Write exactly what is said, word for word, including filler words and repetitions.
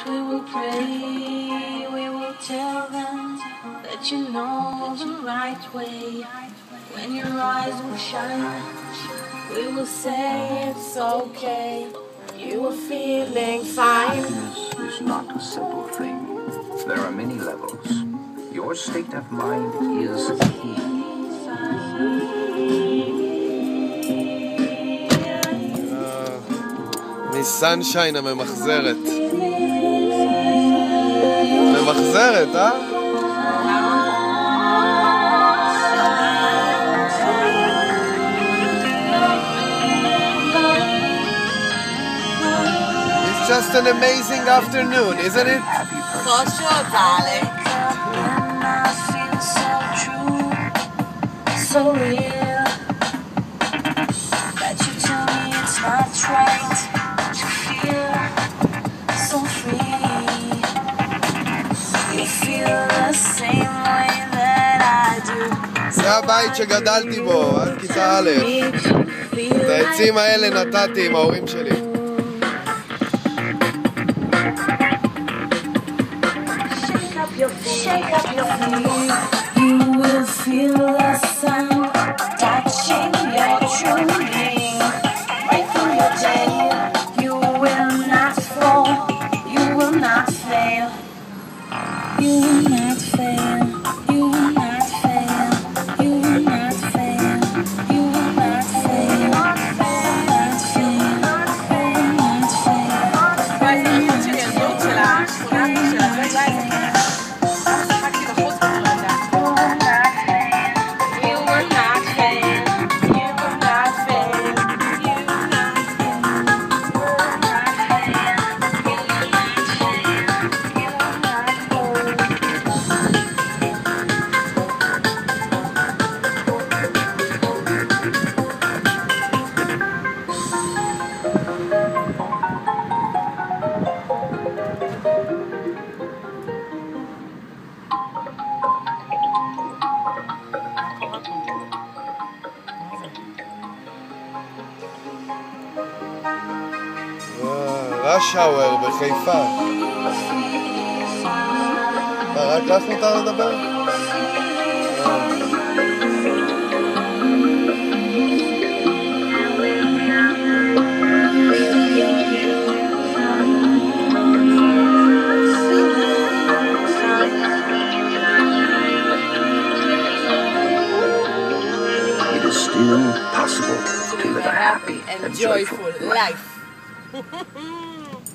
We will pray, we will tell them that you know the right way. When your eyes will shine, we will say it's okay. You are feeling fine. Happiness is not a simple thing. There are many levels. Your state of mind is key. מסנשיין הממחזרת. ממחזרת, אה? It's just an amazing afternoon, isn't it? For sure, darling. So real that you tell me it's not right to feel so free. You feel the same way that I do. זה הבית שגדלתי בו, עד כיתה א'. את העצים האלה נתתי עם ההורים שלי. Shake up your feet, shake up your feet. You will feel the sun touching your true being. Right through your day, you will not fall, you will not fail. You will not fail, you will not fail, you will not fail, you will not fail, not fail, not fail, not fail, not fail. ראשאוור בחיפה. מה, רק לך מותר לדבר? It is still possible to live a happy and and joyful joyful life.